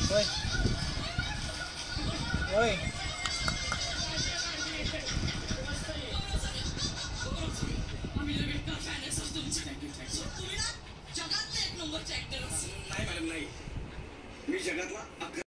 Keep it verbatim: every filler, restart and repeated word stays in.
होय होय जगातला एक नंबरचा ऍक्टर नाही मॅडम नाही मी जगातला